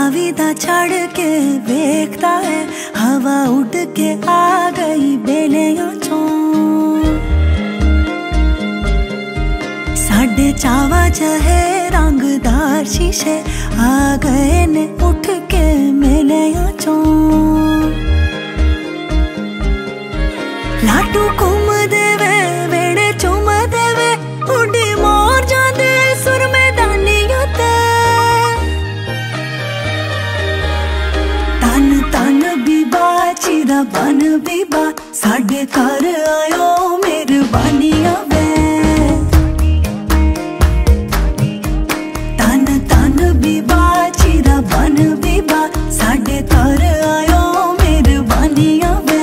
तावीदा चढ़ के वेखता है, हवा उड़ के आ गई बेलियां चों। साडे चावा चहे रंगदार शीशे आ गए ने उठ के मेलियां चों। लाडू घूम देवे वेड़े चुम देवे, उड़ी मोर जांदे सुर मैदानियां ते। तन तन बीबा चीरा बन बीबा, साडे घर आयो मेहरबानियां वे। तन तन बीबा चीरा बन बीबा, साडे घर आयो मेहरबानियां वे।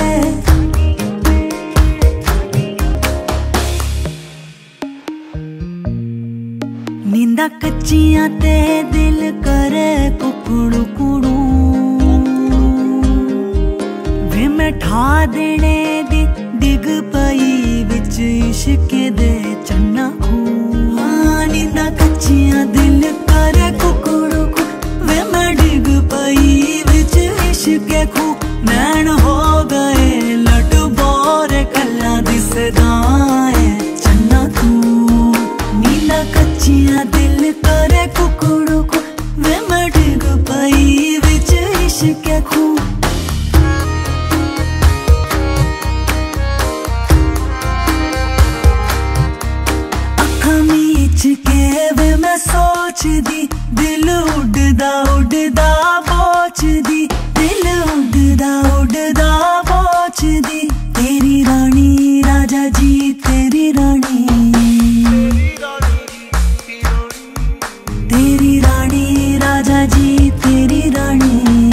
नींदा कच्चियां ते दिल करे कुकड़ू कुड़ू, वे मैं ठा देने दी डिग पई विच इश्क दे चन्ना खू। नींदा कच्चियां दिल करे कुकड़ू कू, वे मैं डिग पई विच इश्क खू। नैन हो गए लट बोरे कल्ला दिसदा है चन्ना तू। नींदा कच्चियां दिल करे कुकड़ू कू, वे मैं डिग पई विच इश्क खू। अखां मीच के वे मैं सोचदी, दिल उड़दा उड़दा बोचदी, दिल उड़दा उड़दा बोचदी। तेरी रानी राजा जी तेरी रानी, तेरी रानी राजा जी तेरी रानी।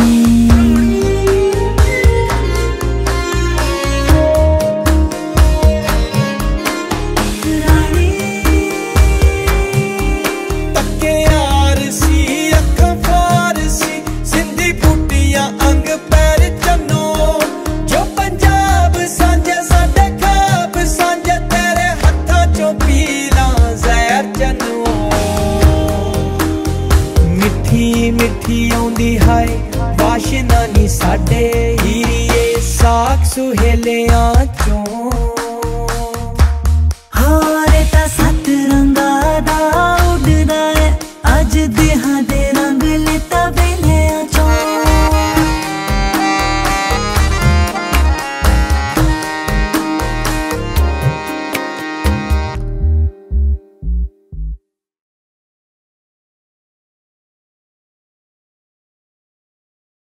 तके यार सी अखां फारसी, सिंधी पुटियां अंग पैर चन्नो। जो पंजाब सांझे साडे खाब सांझे, तेरे हत्थां चों पीलां ज़हर चन्नो। मिठी मिठी आउंदी हाय वाशना नी साडे हीरिए, साख सुहेलियां